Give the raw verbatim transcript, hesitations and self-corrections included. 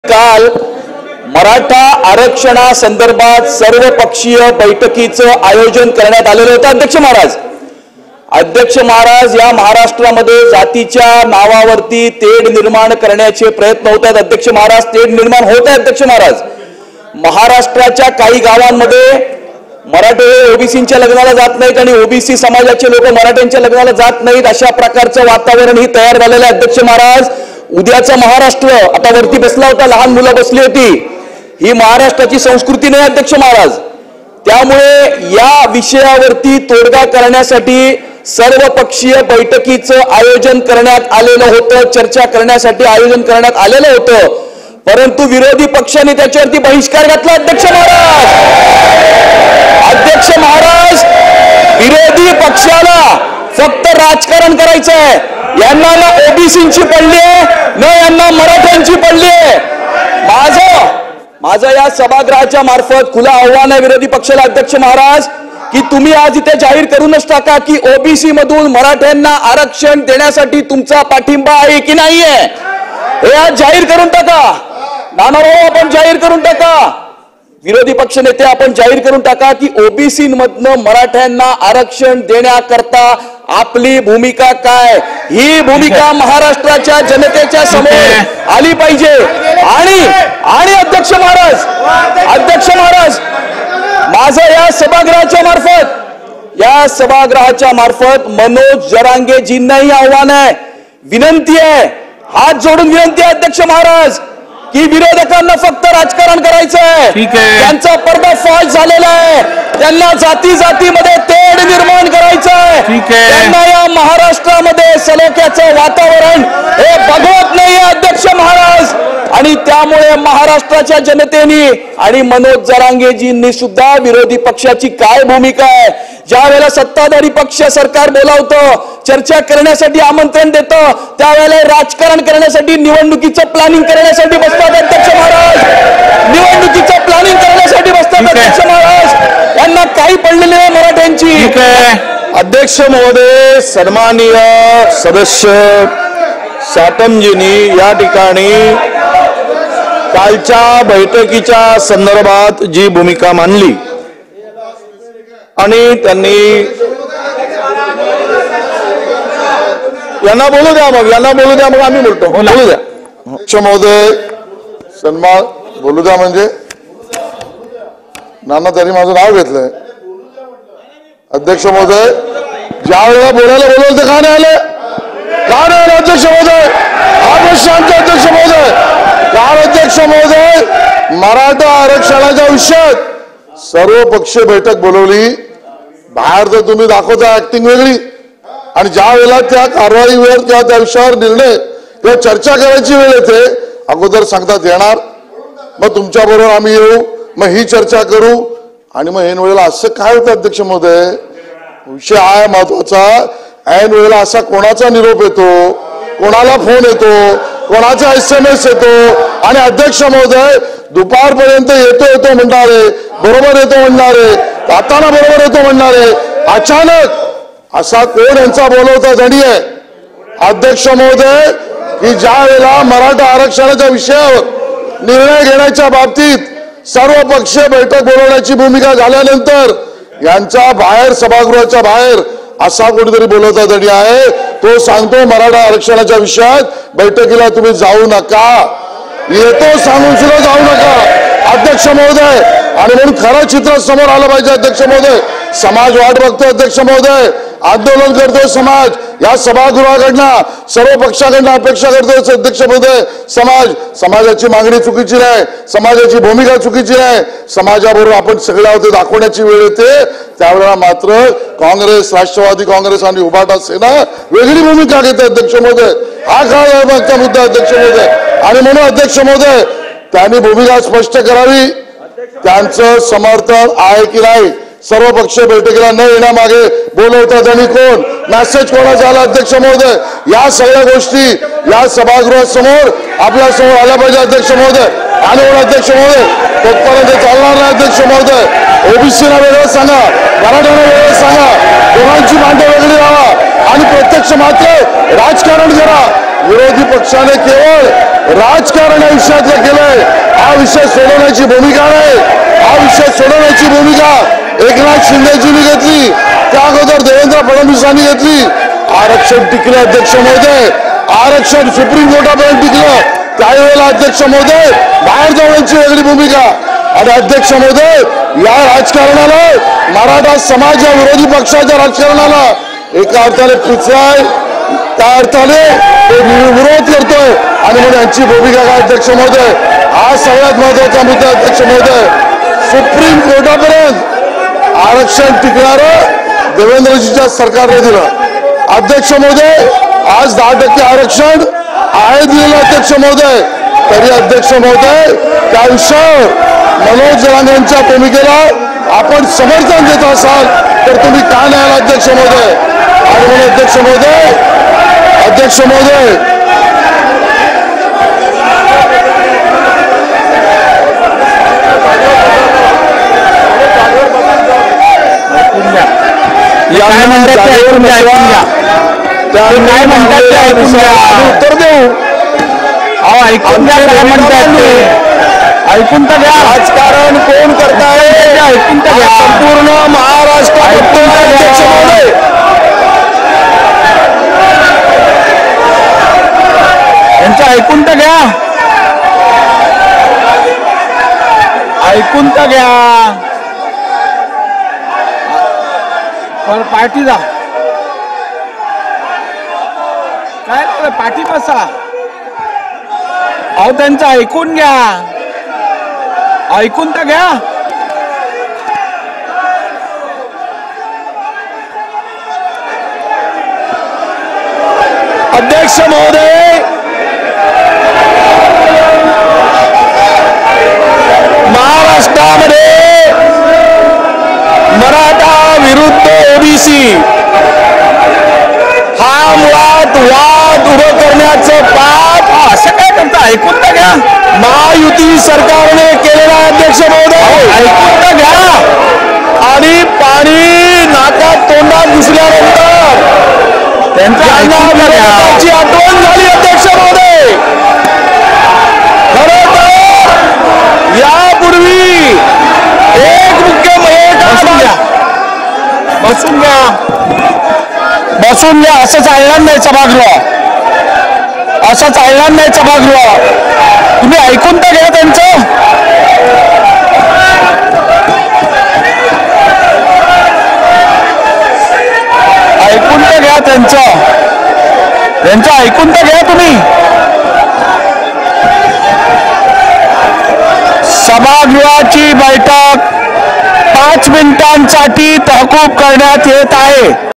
काल मराठा आरक्षणासंदर्भात सर्वपक्षीय बैठकीचं आयोजन करण्यात आलेलं होतं। अध्यक्ष महाराज अध्यक्ष महाराज या महाराष्ट्रामध्ये जातीच्या नावावरती तेढ निर्माण करण्याचे प्रयत्न होत आहेत। अध्यक्ष महाराज तेढ निर्माण होत आहे। अध्यक्ष महाराज महाराष्ट्राच्या काही गावांमध्ये मराठे ओबीसींच्या लग्नाला जात नाहीत आणि ओबीसी समाजाचे लोक मराठ्यांच्या लग्नाला जात नाहीत, अशा प्रकारचं वातावरण ही तयार झालेलं आहे। अध्यक्ष महाराज उद्याचा महाराष्ट्र आता वरती बसला होता, लहान मुलं बसली होती, ही महाराष्ट्राची संस्कृती नाही अध्यक्ष महाराज। त्यामुळे या विषयावरती तोडगा करण्यासाठी सर्वपक्षीय बैठकीचं आयोजन करण्यात आलेलं होतं, चर्चा करण्यासाठी आयोजन करण्यात आलेलं होतं, परंतु विरोधी पक्षाने त्याच्यावरती बहिष्कार घातला। अध्यक्ष महाराज अध्यक्ष महाराज विरोधी पक्षाला फक्त राजकारण करायचं आहे, यांना ना ओबीसींची पडली आहे न यांना मराठ्यांची पडली आहे। माझं माझं या सभागृहाच्या मार्फत खुलं आव्हान आहे विरोधी पक्षाला अध्यक्ष महाराज की तुम्ही आज इथे जाहीर करूनच टाका की ओबीसी मधून मराठ्यांना आरक्षण देण्यासाठी तुमचा पाठिंबा आहे की नाहीये, हे आज जाहीर करून टाका। नानाभाऊ आपण जाहीर करून टाका, विरोधी पक्ष नेते आपण जाहीर करून टाका की ओबीसी मधनं मराठ्यांना आरक्षण देण्याकरता आपली भूमिका काय, ही भूमिका महाराष्ट्राच्या जनतेच्या समोर आली पाहिजे। आणि आणि अध्यक्ष महाराज अध्यक्ष महाराज माझं या सभागृहाच्या मार्फत या सभागृहाच्या मार्फत मनोज जरांगेजींनाही आव्हान आहे, विनंती आहे, हात जोडून विनंती आहे अध्यक्ष महाराज की विरोधकांना फक्त राजकारण करायचं आहे, त्यांचा पर्दाफाश झालेला आहे, त्यांना जाती जातीमध्ये तेढ निर्माण करायचं आहे, त्यांना या महाराष्ट्रामध्ये सलोख्याचं वातावरण हे बघवत नाही अध्यक्ष महाराज। आणि त्यामुळे महाराष्ट्राच्या जनतेने आणि मनोज जरांगेजींनी सुद्धा विरोधी पक्षाची काय भूमिका आहे, ज्या वेळेला सत्ताधारी पक्ष सरकार बोलावतं, चर्चा करण्यासाठी आमंत्रण देतं, त्यावेळेला राजकारण करण्यासाठी निवडणुकीचं प्लॅनिंग करण्यासाठी बसतात अध्यक्ष महाराज, निवडणुकीचं प्लॅनिंग करण्यासाठी बसतात अध्यक्ष महाराज, यांना काही पडलेली नाही मराठ्यांची। अध्यक्ष महोदय, सन्माननीय सदस्य साटमजींनी या ठिकाणी कालच्या बैठकीच्या संदर्भात जी भूमिका मांडली आणि त्यांनी यांना बोलू द्या, मग यांना बोलू द्या, मग आम्ही बोलतो, बोलू द्या अध्यक्ष महोदय, सन्मान बोलू द्या म्हणजे नाना त्यांनी माझं नाव घेतलंय। अध्यक्ष महोदय ज्या वेळेला बोलायला बोलवलं ते का नाही आले, का नाही आले अध्यक्ष महोदय, हा प्रश्न आमचा अध्यक्ष महोदय। काल अध्यक्ष महोदय मराठा आरक्षणाच्या विषयात सर्व पक्षीय बैठक बोलवली, बाहेर तर तुम्ही दाखवता ऍक्टिंग वेगळी, आणि ज्या वेळेला त्या कारवाईवर किंवा त्या विषयावर निर्णय किंवा चर्चा करायची वेळ येते अगोदर सांगतात येणार, मग तुमच्या बरोबर आम्ही येऊ, मग ही चर्चा करू, आणि मग ऐन वेळेला असं काय होतं अध्यक्ष महोदय, विषय आहे महत्वाचा, ऐन वेळेला असा कोणाचा निरोप येतो, कोणाला फोन येतो, कोणाचा एस एम एस येतो, आणि अध्यक्ष महोदय दुपारपर्यंत येतो येतो म्हणणारे, बरोबर येतो म्हणणारे, जाताना बरोबर येतो म्हणणारे, अचानक असा कोण यांचा बोलवता जणी आहे अध्यक्ष महोदय की ज्या वेळेला मराठा आरक्षणाच्या विषयावर निर्णय घेण्याच्या बाबतीत सर्व पक्षीय बैठक बोलवण्याची भूमिका झाल्यानंतर यांच्या बाहेर सभागृहाच्या बाहेर असा कोणीतरी बोलवता जणी आहे, तो सांगतो मराठा आरक्षणाच्या विषयात बैठकीला तुम्ही जाऊ नका, येतो सांगून सुद्धा जाऊ नका अध्यक्ष महोदय। आणि म्हणून खरं चित्र समोर आलं पाहिजे अध्यक्ष महोदय, समाज वाट बघतो अध्यक्ष महोदय, आंदोलन करतोय समाज, या सभागृहाकडनं सर्व पक्षाकडनं अपेक्षा करतोय अध्यक्ष महोदय, समाज समाजाची मागणी चुकीची नाही, समाजाची भूमिका चुकीची नाही, समाजाबरोबर आपण सगळ्या होते दाखवण्याची वेळ येते, त्यावेळेला मात्र काँग्रेस, राष्ट्रवादी काँग्रेस आणि उभाटा सेना वेगळी भूमिका घेते अध्यक्ष महोदय, हा काय मागचा मुद्दा अध्यक्ष महोदय। आणि म्हणून अध्यक्ष महोदय त्यांनी भूमिका स्पष्ट करावी, त्यांचं समर्थन आहे की नाही, सर्व पक्षीय बैठकीला न येण्यामागे बोलवतात आणि कोण, मेसेज कोणाचा आला अध्यक्ष महोदय, या सगळ्या गोष्टी या सभागृहासमोर आपल्या समोर आल्या पाहिजे अध्यक्ष महोदय। आणि म्हणून अध्यक्ष महोदय तोपर्यंत चालणार नाही अध्यक्ष महोदय, ओबीसीला वेगळं सांगा, मराठ्यांना वेगळं सांगा, दोघांची मांडे वेगळी राहा आणि प्रत्यक्ष मात्र राजकारण करा। विरोधी पक्षाने केवळ राजकारण आयुष्यातलं केलंय, हा विषय सोडवण्याची भूमिका आहे. हा विषय सोडवण्याची भूमिका एकनाथ शिंदेजींनी घेतली, त्या अगोदर देवेंद्र फडणवीसांनी घेतली. आरक्षण टिकलं अध्यक्ष महोदय, आरक्षण सुप्रीम कोर्टापर्यंत टिकलं. त्यावेळेला अध्यक्ष महोदय बाहेर जाण्याची वेगळी भूमिका. आणि अध्यक्ष महोदय या राजकारणाला, मराठा समाज या विरोधी पक्षाच्या राजकारणाला एका अर्थाने पिचलाय, त्या अर्थाने विरोध करतोय. आणि म्हणून यांची भूमिका काय अध्यक्ष महोदय, हा सगळ्यात महत्वाचा मुद्दा अध्यक्ष महोदय. सुप्रीम कोर्टापर्यंत आरक्षण टिकणारं देवेंद्रजीच्या सरकारने दिलं. अध्यक्ष महोदय आज दहा टक्के आरक्षण आहे दिलेलं अध्यक्ष महोदय. तरी अध्यक्ष महोदय त्या विषयावर मनोज जरांगेंच्या भूमिकेला आपण समर्थन देत असाल तर तुम्ही का नाही आला अध्यक्ष महोदय. आणि म्हणून अध्यक्ष महोदय अध्यक्ष महोदय उत्तर देऊ. ऐकून घ्या काय म्हणतात ते, ऐकून तर घ्या. राजकारण कोण करताय ऐकून तर घ्या. संपूर्ण महाराष्ट्रात अध्यक्ष महोदय यांचं ऐकून तर घ्या, ऐकून तर घ्या. पण पार्टी जा काय पाठी बसा. अहो त्यांचं ऐकून घ्या, ऐकून तर घ्या. अध्यक्ष महोदय महाराष्ट्रामध्ये मराठा विरुद्ध ओबीसी हा मुळात वाद उभं करण्याचं पाप असं काय करता ऐकून तर घ्या. महायुती सरकारने केलेला अध्यक्ष महोदय ऐकून तर घ्या. आणि पाणी नाकात तोंडात घुसल्यानंतर त्यांची आठवण झाली अध्यक्ष महोदय. खरं तर यापूर्वी एक मुख्य बसून घ्या, बसून घ्या, बसून घ्या. असं चालणार नाही सभागृह, असं चालणार नाही सभागृह. तुम्ही ऐकून तर घ्या त्यांचं. ऐकून तर घ्या त्यांचं, त्यांचं ऐकून तर घ्या तुम्ही. सभागृहाची बैठक पाच मिनिटांसाठी तहकूब करण्यात येत आहे.